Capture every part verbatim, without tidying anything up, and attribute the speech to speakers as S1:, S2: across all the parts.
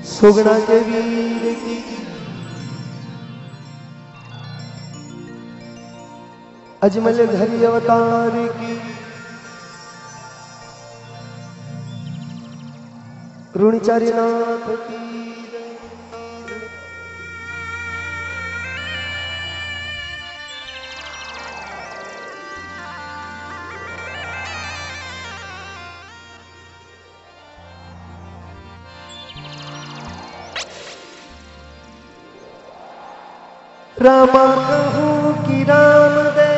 S1: सुगना के वीर की अजमल घरी अवतार की ऋणचारी नाथ की रामा कहूँ कि राम दे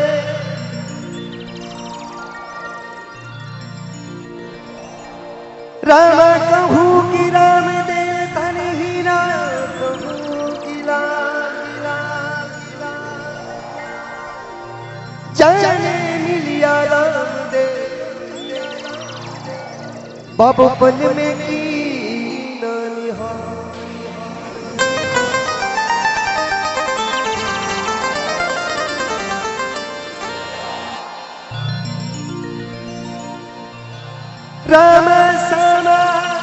S1: रामा कहूँ कि राम दे धन हीरा कहूँ कि लाल जाने मिलिया राम दे बाबू पल में की राम सामा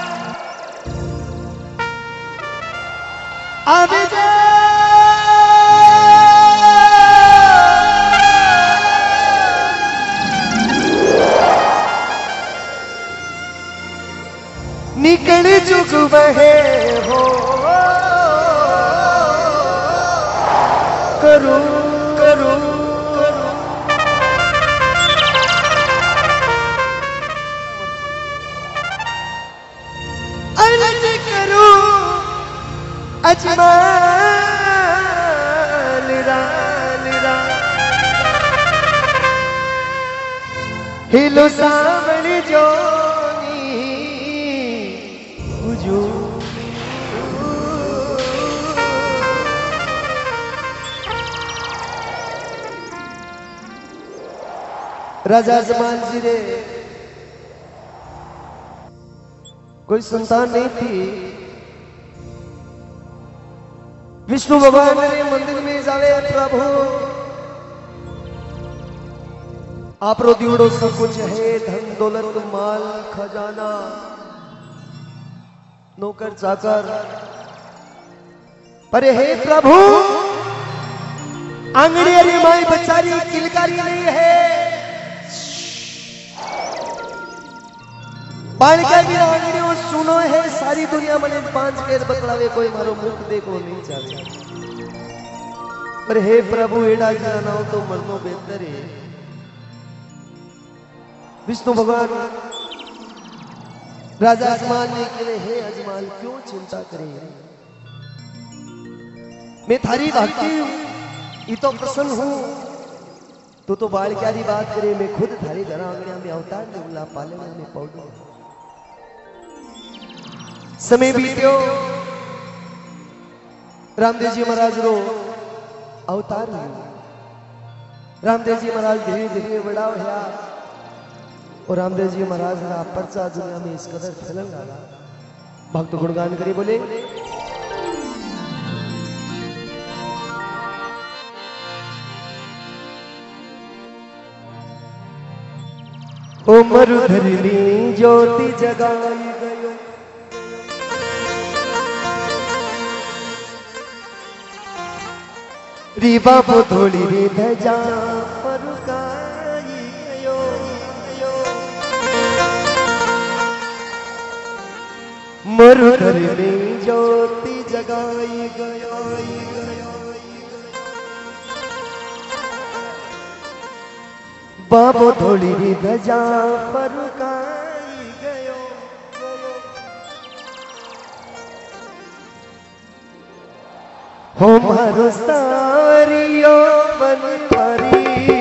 S1: आविद निकल जुग बहे हो करूं करूं अजमल राल हिलो सावण जोनी हुजू राजा अजमल जी रे कोई संतान नहीं थी। विष्णु भगवान ने मंदिर में जावे प्रभु आप रो दिवड़ो सब कुछ है धन दौलत माल खजाना नौकर चाकर पर हे प्रभु आंगड़ी अरे माई बचारी किलकारी नहीं है बालिका की आंगड़ी सुनो है सारी दुनिया मने पांच केर बतलावे कोई मारो मुख देखो नहीं चाहे पर हे प्रभु एड़ा जाना हो तो मरनो बेहतर है। विष्णु भगवान राजा अजमल ने कहे हे अजमल क्यों चिंता करे मैं थारी भक्ति ये तो प्रसन्न हूं तू तो बालिका की बात करे मैं खुद थारी घर आंगड़िया में अवतार दूंगा पालने में पौधो समय बीत्यो रामदेव जी महाराज रो अवतार रामदेव जी महाराज धीरे धीरे बड़ा होया और रामदेव जी महाराज का परचा दुनिया में इस कदर फैलन लगा भक्त गुणगान करे बोले ओ मरुधरनी ज्योति जगाई गयो री बाबू थोड़ी री धजा परुकाई गयो मरुधरनी ज्योति जगाई गयो बाबू थोड़ी री धजा परुकाई गयो हो मारो सारियो बनवारी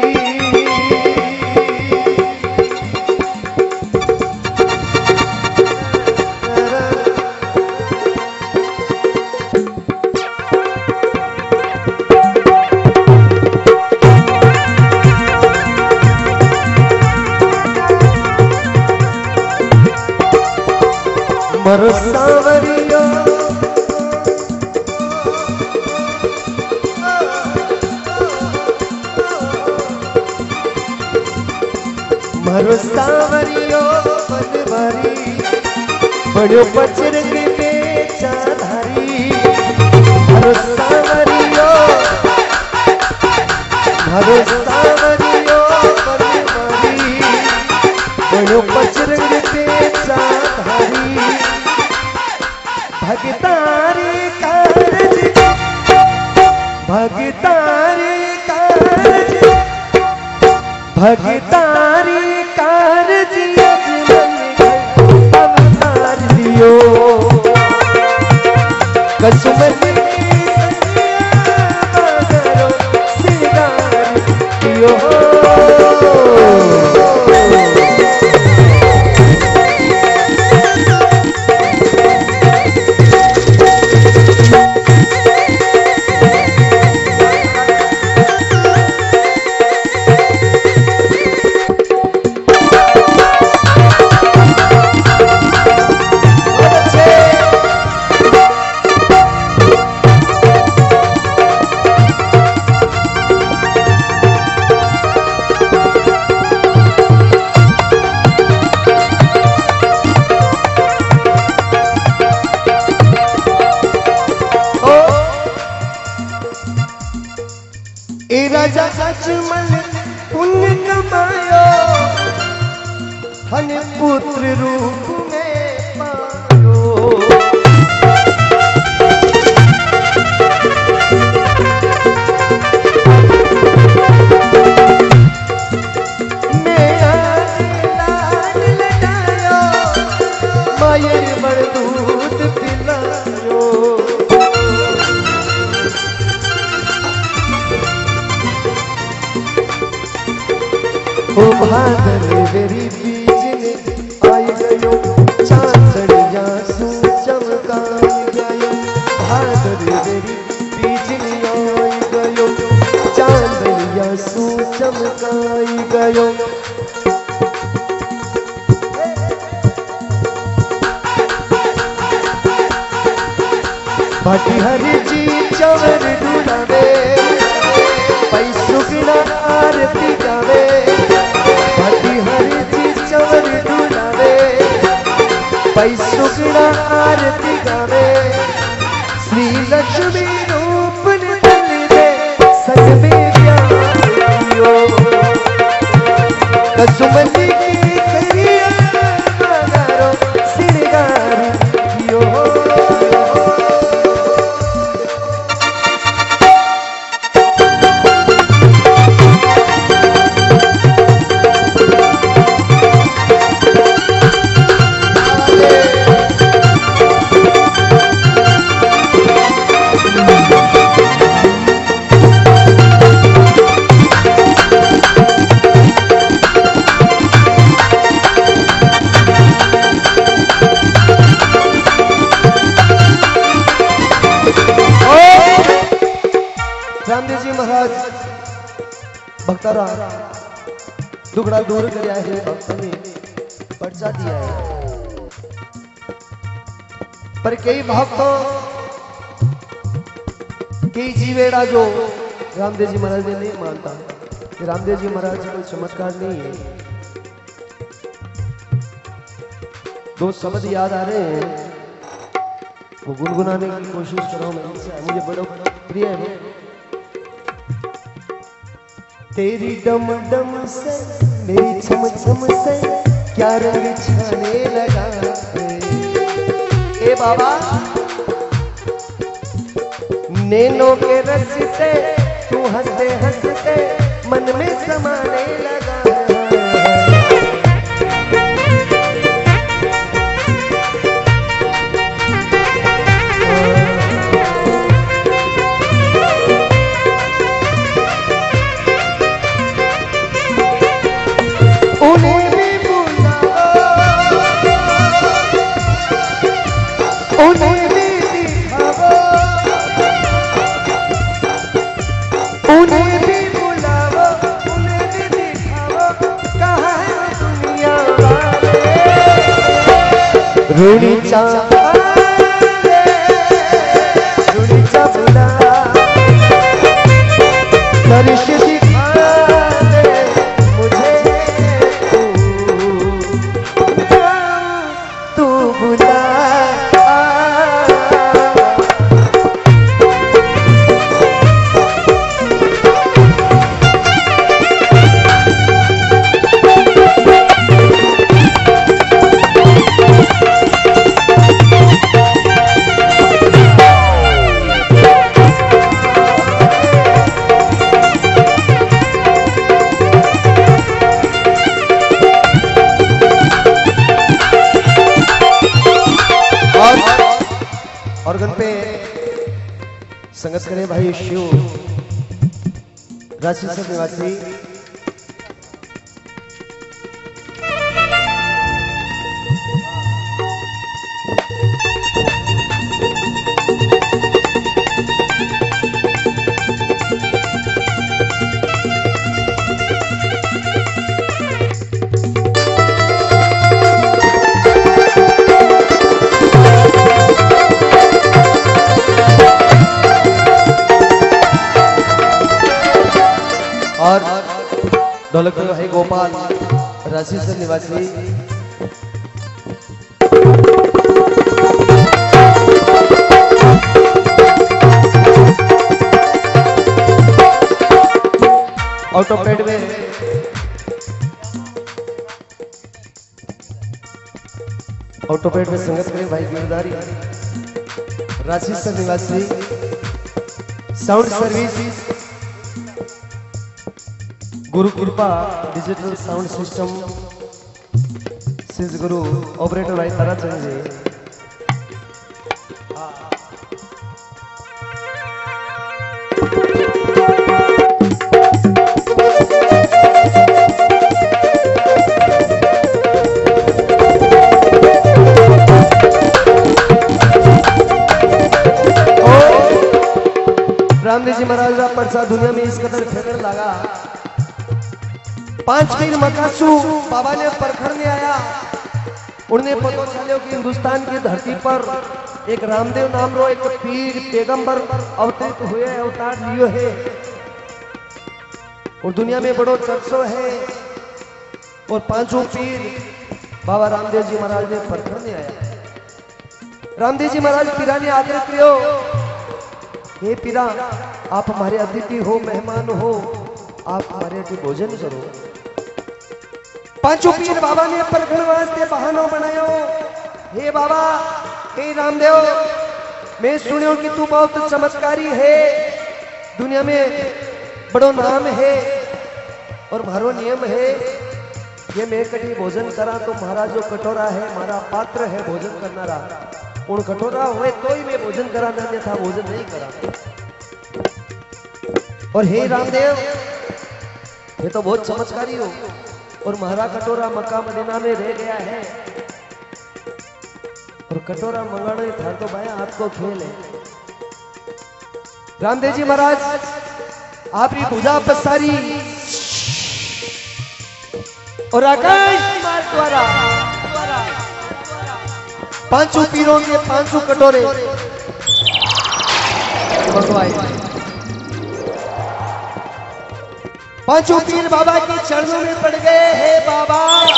S1: मारो सावरियो मारो सावरियो बनवारी बड़ो पचरंग पे चार हरे सावरियो परमारी बनो बजरंग तेजा धारी भगतारी कारज भगतारी कारज भगतारी कारज अवतार दियो कसुमन राजा लक्ष्मण पुण्य कमायो हन पुत्र रूप में पायो मैं लाल लगायो मायर बड़ दूध पिलायो ओ भादर वेरी बीज ने आई गयो चांदड़िया सू चमकाई गयो भादर वेरी बीज ने आई गयो चांदड़िया सू चमकाई गयो भाटी हरि जी चवर ढूंढावे पैसों बिना आरती गावे भाटी हरि जी चवर ढूंढावे पैसों बिना आरती गावे श्री लक्ष्मी रूप निकल दे संग में प्यारियो कसुमती की करिया बगारो सिरगार कियो रामदेव जी महाराज भक्तारा दुखड़ा दूर कर आए हैं भक्त ने पर्चा दिया है पर कई भक्तों कई जीवेड़ा जो रामदेव जी महाराज ने नहीं मानता कि रामदेव जी महाराज कोई चमत्कार नहीं है। दो शब्द याद आ रहे हैं वो गुनगुनाने की कोशिश करो मैं मुझे बड़ा प्रिय है। तेरी डम डम से मेरी छम छम से क्या रंग छाने लगा ए बाबा नैनों के रस से तू हंसते हंसते मन में समाने लगा रूड़ी चा रूड़ी चा बुला दर्श दिखा दे मुझे तू तू बुला ऑर्गन पे संगत करे भाई शिव राशि से निवासी। और ढोलक पे भाई गोपाल राशि से निवासी। ऑटोपेड में ऑटोपेड में संगत करें भाई गिरधारी राशि से निवासी। साउंड सर्विस गुरु कृपा डिजिटल साउंड सिस्टम सिज गुरु ऑपरेटर भाई ताराचंद जी। रामदेव जी महाराज का परसा दुनिया में इस कदर फेंकने लगा। पांच पीर मकासू बाबा ने परखड़ने आया। उन्हें पता चलो कि हिंदुस्तान की धरती पर एक रामदेव नाम रो एक पीर पैगंबर अवतरित हुए अवतार लियो है और दुनिया में बड़ो चर्चो है। और पांचों पीर बाबा रामदेव जी महाराज ने परखड़ने आया। रामदेव जी महाराज पीरा ने आग्रह कियो, हे पीरा आप हमारे अतिथि हो, मेहमान हो, आप हमारे यहाँ भोजन करो। पांचों पीर बाबा ने परखड़ वास्ते बहाना बनायो। हे बाबा, हे रामदेव, मैं सुनियो कि तू बहुत चमत्कारी है, दुनिया में बड़ो नाम है और मारो नियम है ये मैं कभी भोजन करा तो महाराज जो कटोरा है हमारा पात्र है भोजन करना रहा, उन कटोरा हुए तो ही मैं भोजन करा, अन्यथा भोजन नहीं करा। और हे रामदेव, ये तो बहुत चमत्कारी हो और महारा कटोरा मक्का मदीना में रह गया है और कटोरा मंगाना ही था तो भाई आपको खेल है। रामदेव जी महाराज आपकी भुजा पसारी और आकाश मार्ग द्वारा पांचों पीरों के पांचों कटोरे मंगवाए। पांचों पीर बाबा के चरणों में पड़ गए। हे बाबा,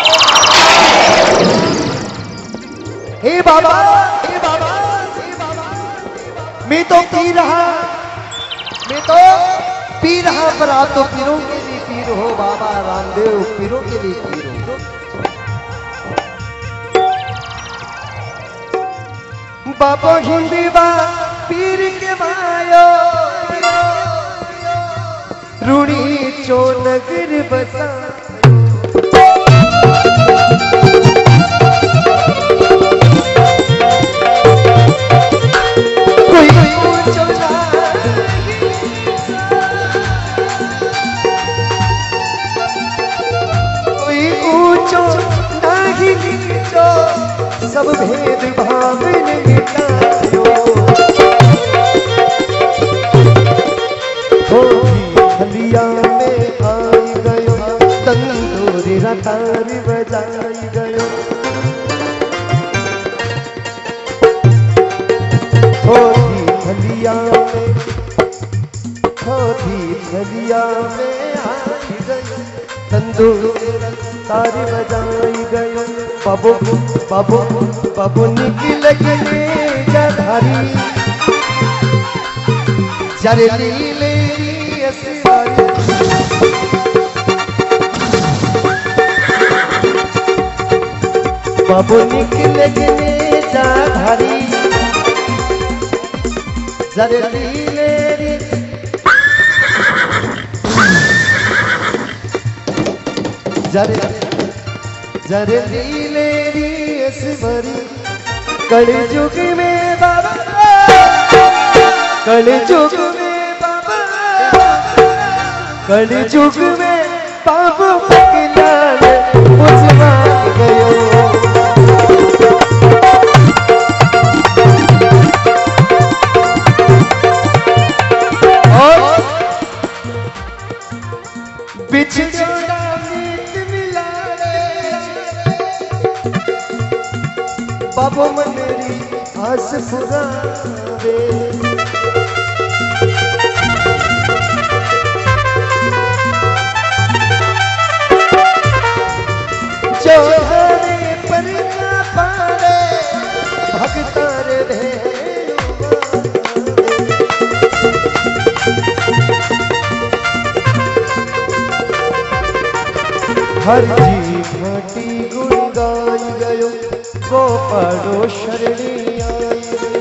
S1: हे बाबा, हे बाबा, हे बाबा, मैं तो पी रहा, मैं तो पी रहा, पर आप तो पीरों के लिए पीर हो बाबा रामदेव, पीरों के लिए पीर हो। बाबा हिंदी बा पीर के मायो रूड़ी चो नगर बसा कोई ऊंचो कोई ऊंचो नाही नीचो सब भेद भाव ने मिटायो। हलिया में आई गयो तंदूरी रतारी बजाई गयो। होती हलिया में होती हलिया में आई गयो तंदूरी रतारी बजाई गयो। बाबू बाबू बाबू निकल गए जधारी जरे लीले बाबू निकल गए जाधारी जरे लीले जरे जरे लीले भरी कल युग में बाबा कलयुग में बाबा, कलयुग में बाबू पगलाल मुझवा गयो। और बिछ जोड़ा मीत मिला बाबू मनेरी आस पुरावे। जोहरे पर ना पारे भगतार हर जी घाटी गुण गाई गयो गोपालो शरणी आई।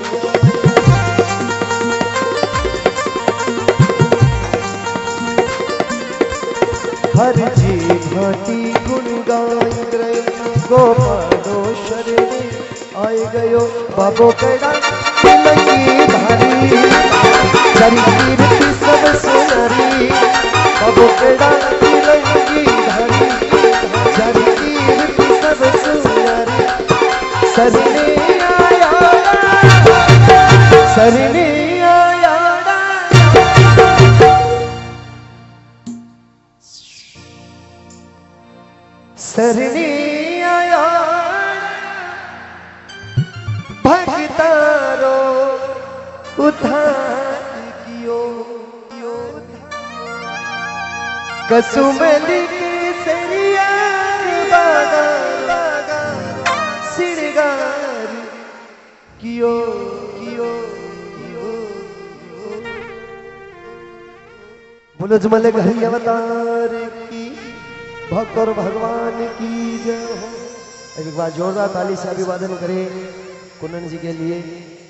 S1: हर जी घाटी गुण गाई गयो गोपालो शरणी आई गयो। बाबो कड़ा तिलंगी धारी धरी कीर्ति सब सुनारी। बाबो कड़ा तिलंगी धारी धरी कीर्ति सब सुनारी। सरने आया सरने आया सरने आया भक्तारो उद्धार कियो कसुमली के सरिया बागा बागा सिरगार कियो कियो कियो। बोलो जमले घरी अवतार की भक्त और भगवान की जय हो। एक बार जोरदार ताली से अभिवादन करें कुंदन जी के लिए।